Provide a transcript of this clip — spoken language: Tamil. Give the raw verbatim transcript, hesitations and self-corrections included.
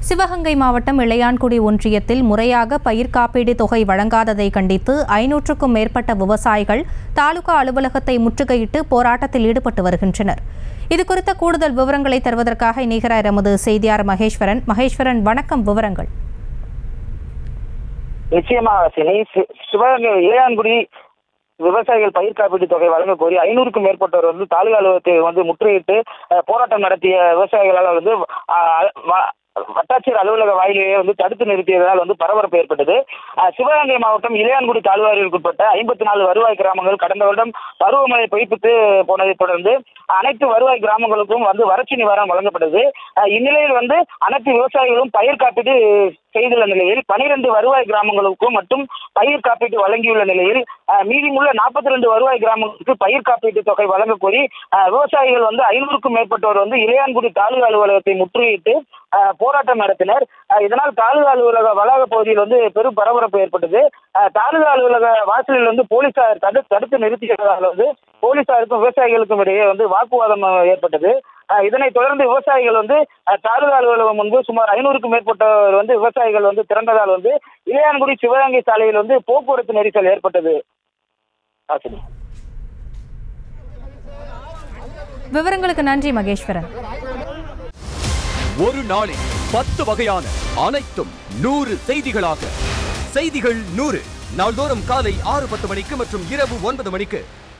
சிவகங்கை மாவட்டம் இளையான்குடி ஒன்றியத்தில் முறையாக பயிர் காப்பீடு தொகை வழங்காததை கண்டித்து ஐநூற்றுக்கும் மேற்பட்ட விவசாயிகள் தாலுகா அலுவலகத்தை முற்றுகையிட்டு போராட்டத்தில் ஈடுபட்டு வருகின்றனர். இதுகுறித்த கூடுதல் விவரங்களை தருவதற்காக இணைகிறார் எமது செய்தியாளர் மகேஸ்வரன். மகேஸ்வரன், வணக்கம். விவரங்கள். நிச்சயமாக சிவகங்கை இளையான்குடி விவசாயிகள் பயிர் காப்பீட்டு தொகை வழங்க கோரி ஐநூறுக்கும் மேற்பட்டவர் வந்து தாலுகா அலுவலகத்தை வந்து முற்றுகையிட்டு போராட்டம் நடத்திய விவசாயிகளால் வந்து வட்டாட்சியர் அலுவலக வாயிலேயே வந்து தடுத்து நிறுத்தியதால் வந்து பரபரப்பு ஏற்பட்டது. சிவகங்கை மாவட்டம் இளையான்குடி தாலுகாவிற்குட்பட்ட ஐம்பத்தி நாலு வருவாய் கிராமங்கள் கடந்த வருடம் பருவமழை பொய்ப்பித்து போனதை தொடர்ந்து அனைத்து வருவாய் கிராமங்களுக்கும் வந்து வறட்சி நிவாரணம் வழங்கப்பட்டது. இந்நிலையில் வந்து அனைத்து விவசாயிகளும் பயிர் காப்பீடு செய்துள்ள நிலையில் பனிரெண்டு வருவாய் கிராமங்களுக்கும் மட்டும் பயிர் காப்பீட்டு வழங்கியுள்ள நிலையில் மீதிமுள்ள நாற்பத்தி ரெண்டு வருவாய் கிராமங்களுக்கு பயிர் காப்பீட்டு தொகை வழங்க கோரி விவசாயிகள் வந்து ஐநூறுக்கும் மேற்பட்டோர் வந்து இளையான்குடி தாலுகா அலுவலகத்தை முற்றுகையிட்டு போராட்டம் நடத்தினர். இதனால் தாலுகா அலுவலக வளாக பகுதியில் வந்து பெரும் பரபரப்பு ஏற்பட்டது. தாலுகா அலுவலக வாசலில் வந்து போலீசார் தடு தடுத்து நிறுத்தியதால் வந்து போலீசாருக்கும் விவசாயிகளுக்கும் இடையே வந்து வாக்குவாதம் ஏற்பட்டது. இதனைத் தொடர்ந்து விவசாயிகள் வந்து தாலுகா அலுவலகம் முன்பு சுமார் ஐநூறுக்கும் மேற்பட்டவர் வந்து விவசாயிகள் வந்து திரண்டதால் வந்து இளையான்குடி சிவகங்கை சாலையில் வந்து போக்குவரத்து நெரிசல் ஏற்பட்டது. விவரங்களுக்கு நன்றி மகேஸ்வரன். ஒரு நாளில் பத்து வகையான அனைத்தும் நூறு செய்திகளாக செய்திகள் நூறு நாள்தோறும் காலை ஆறு பத்து மணிக்கு மற்றும் இரவு ஒன்பது மணிக்கு